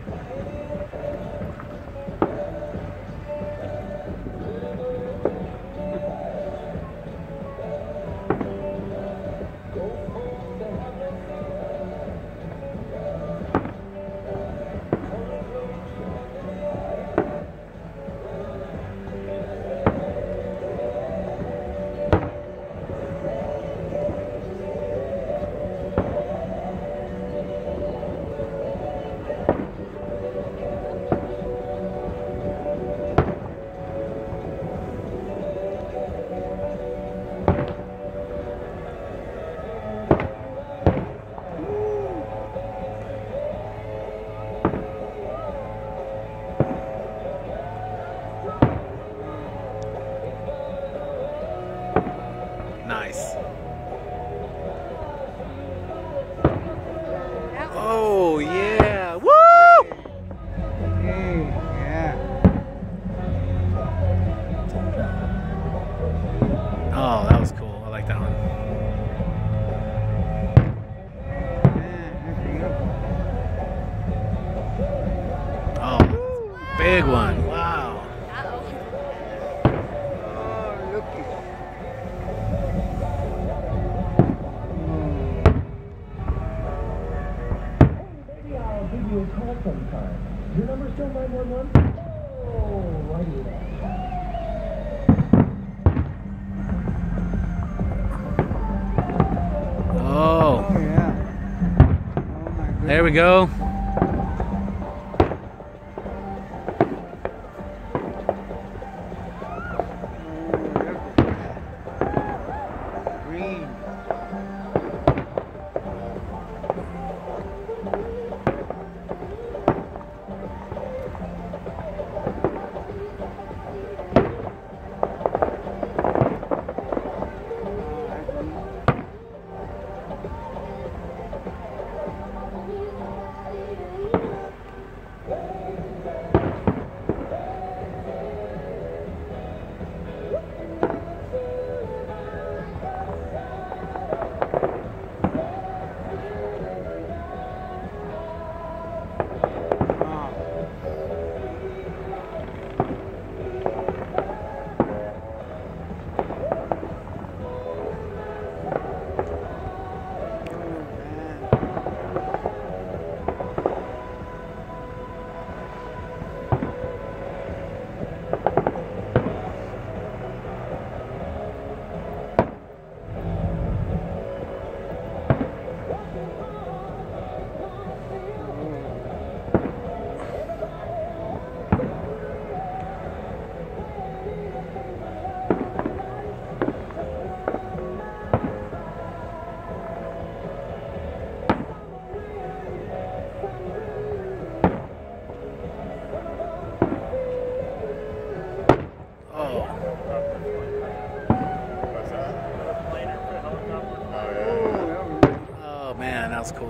Nice. Oh, yeah. Woo! Hey, yeah. Oh, that was cool. I like that one. Oh, big one. Wow. Oh, looky. Maybe I'll give you a call sometime. Your number still 911? Oh, righty then. Oh, Oh, yeah. Oh, my goodness. there we go. Green. Oh, man, that was cool.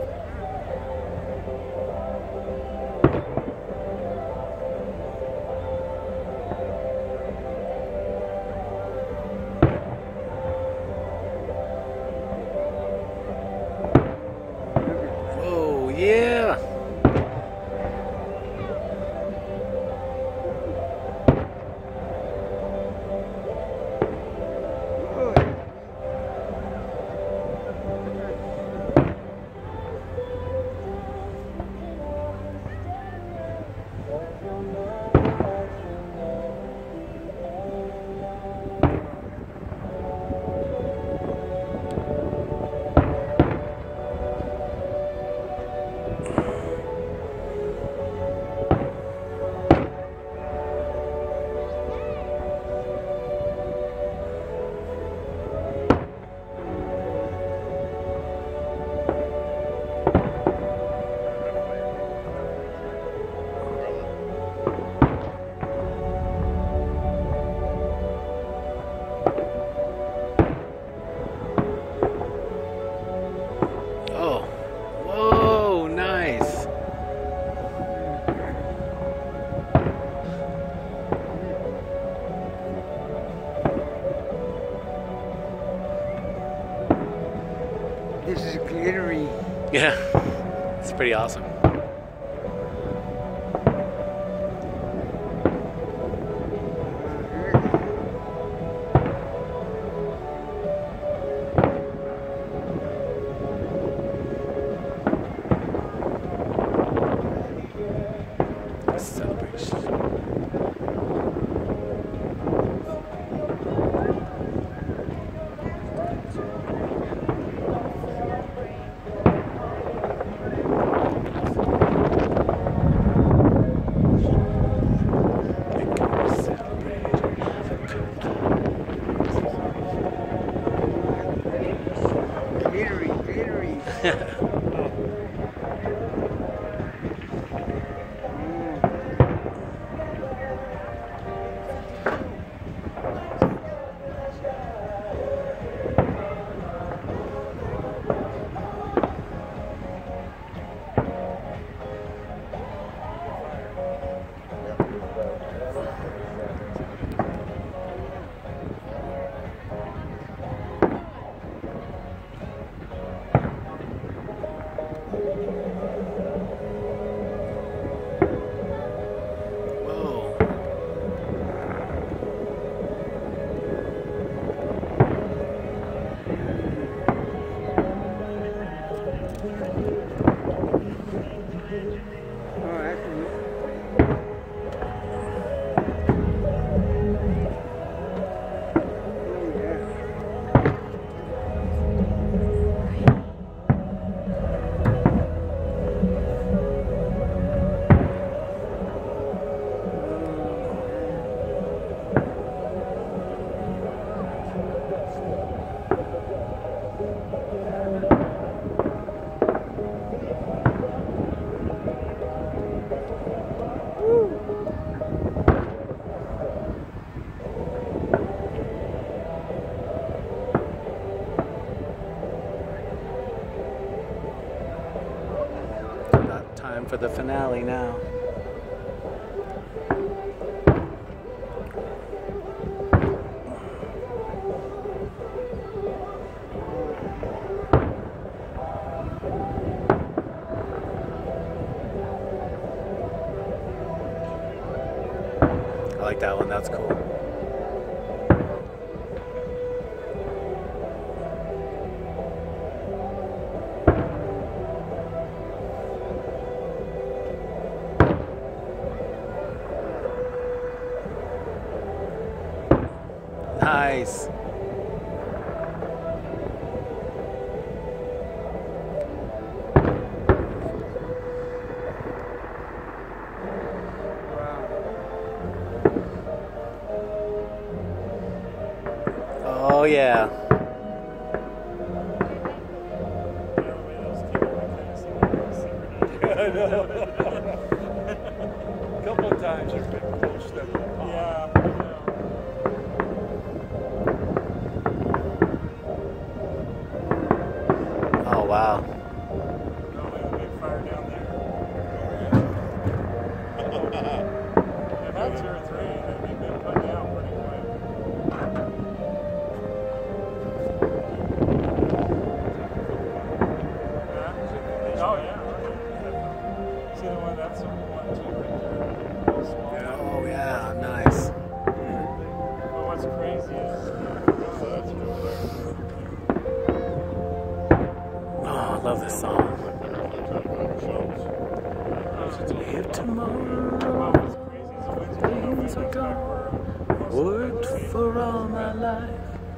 Oh, yeah. Oh, whoa, nice. This is glittery. Yeah, it's pretty awesome. Time for the finale now. I like that one, that's cool. Nice. Oh yeah. I know. A couple of times there's been close stuff. Yeah. Oh wow. Fire down there. About 2 or 3, they've been put down pretty quick. Oh yeah. See the one that's 1, 2 right there. Small. Yeah. Oh yeah, nice. But what's crazy is that's Oh, I love this song. If tomorrow things are gone, worked for all my life.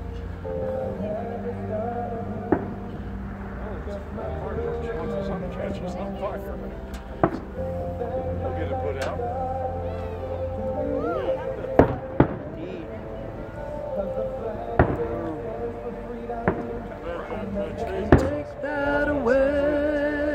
We'll get it put out. Take that away.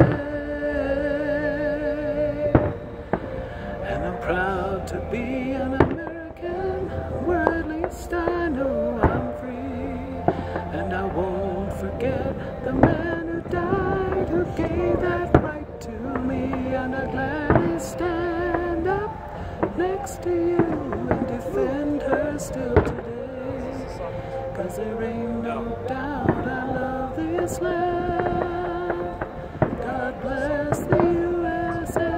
And I'm proud to be an American, where at least I know I'm free. And I won't forget the man who died, who gave that right to me. And I'd gladly stand up next to you and defend her still today. 'Cause there ain't no doubt I love this land. God bless the USA.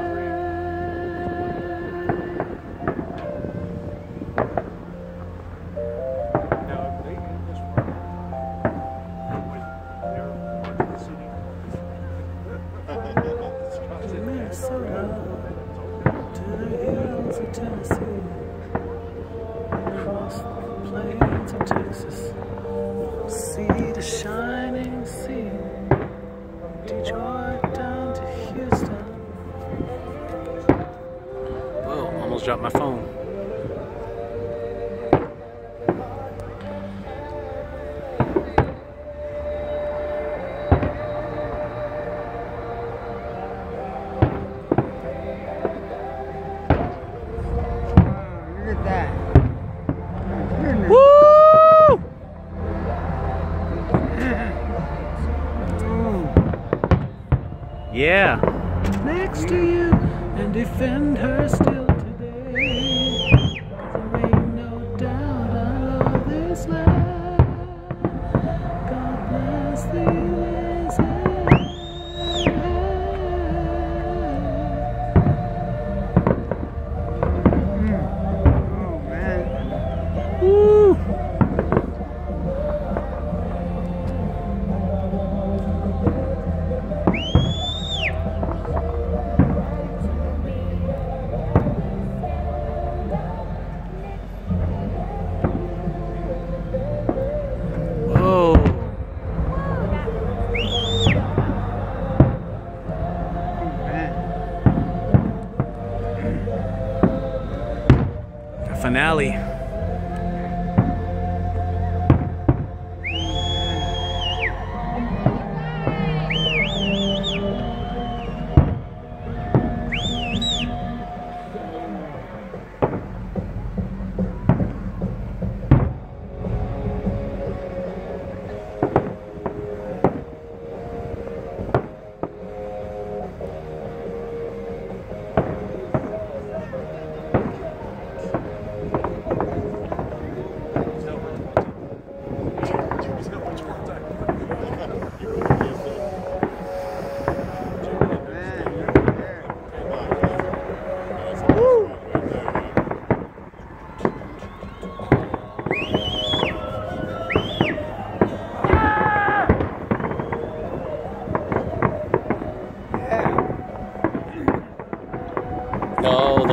Now, they did this with their part of the city. To Minnesota, to the hills of Tennessee, across the plains of Texas, see the shining sea, Detroit down to Houston. Whoa, almost dropped my phone. Look at that. Goodness. Woo! Yeah. Next to you and defend her still today. 'Cause there ain't no doubt I love this land. God bless the USA. Oh man. Woo! Whoa. The finale.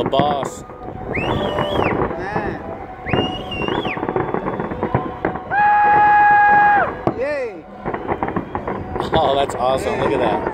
boss. Man. Yay. Oh, that's awesome. Look at that.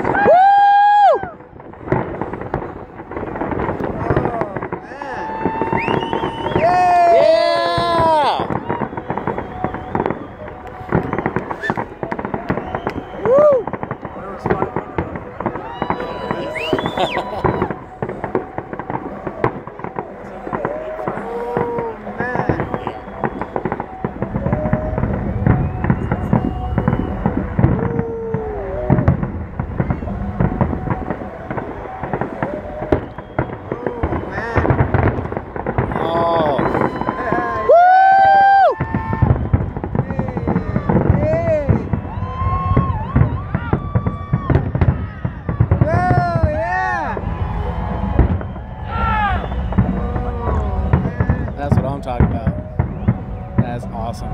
That's what I'm talking about. That's awesome.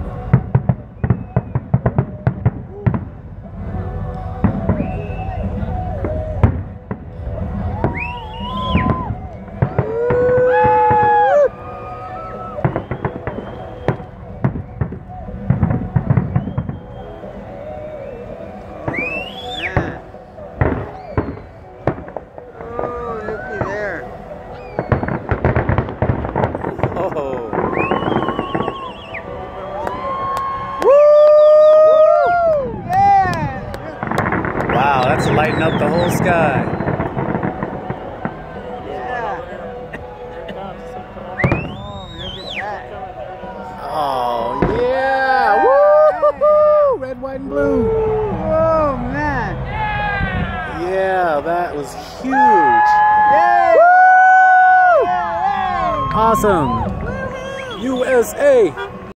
Wow, that's lighting up the whole sky. Oh, yeah! Woo! Red, white, and blue. Oh, man. Yeah, that was huge. Yay! Awesome. USA.